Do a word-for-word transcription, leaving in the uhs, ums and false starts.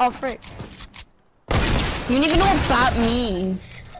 Oh, frick. You don't even know what bot means.